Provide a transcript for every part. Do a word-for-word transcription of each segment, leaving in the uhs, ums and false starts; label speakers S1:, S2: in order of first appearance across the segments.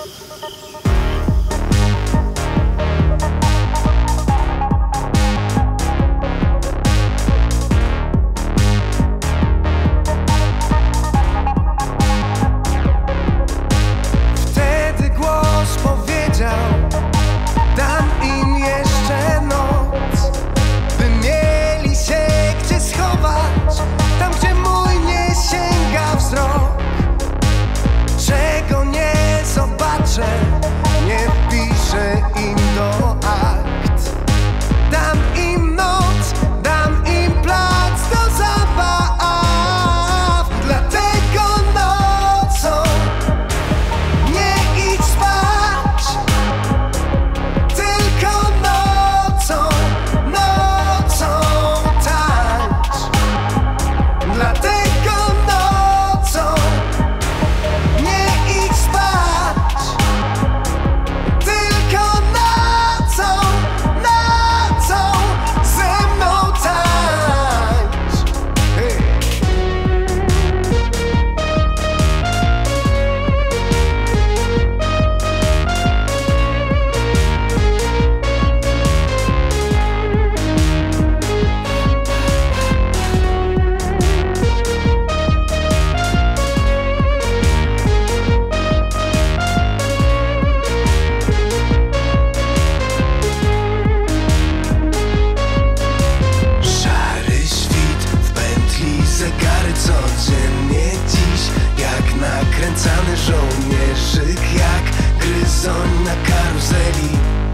S1: Nakręcany żołnierzyk jak gryzoń na karuzeli.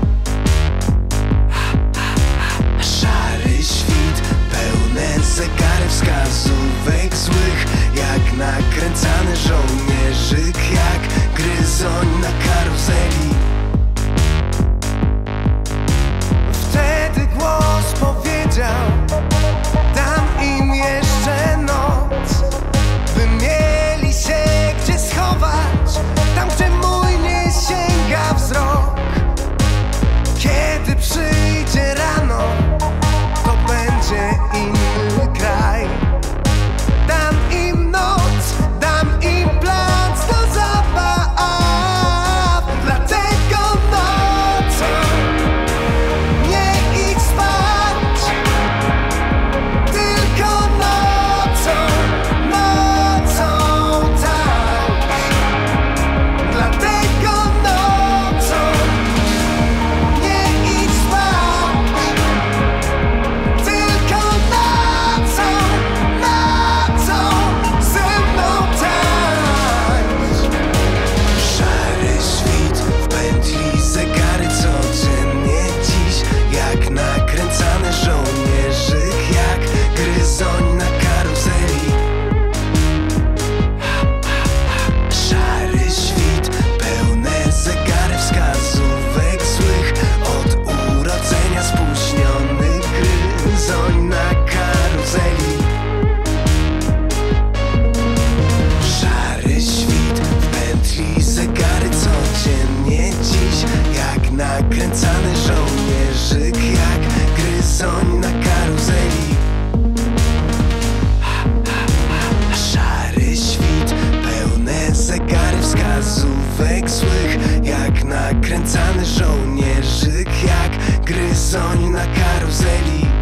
S1: Szary świt, pełne zegary wskazówek złych, jak nakręcany żołnierzyk jak gryzoń na karuzeli. Wtedy głos powiedział: dam im jeszcze noc, by mieli się gdzie schować, tam gdzie mój nie sięga wzrok. Kiedy przyjdzie rano, to będzie inny kraj. Dam im noc, dam im plac do zabaw. Dlatego nocą nie idź spać, tylko nocą, nocą tańcz. Dlatego nocą nie idź spać, tylko nocą, nocą ze mną tańcz. Szary świt w pętli, zegary codziennie dziś, jak nakręcany żołnierzyk, jak gryzoń na karuzeli. Szary świt, pełne zegary wskazówek złych, od urodzenia spóźniony gryzoń na karuzeli. Szary świt w pętli, zegary codziennie dziś, jak nakręcany żołnierzyk, jak gryzoń na karuzeli. Szary świt, pełne zegary wskazówek złych, jak nakręcany żołnierzyk, jak gryzoń na karuzeli.